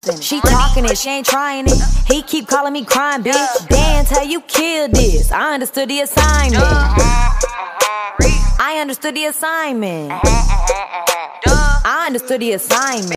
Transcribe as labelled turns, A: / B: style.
A: She talking it, she ain't trying it. He keep calling me crying, bitch. Dance how you killed this. I understood the assignment. I understood the assignment. I understood the assignment.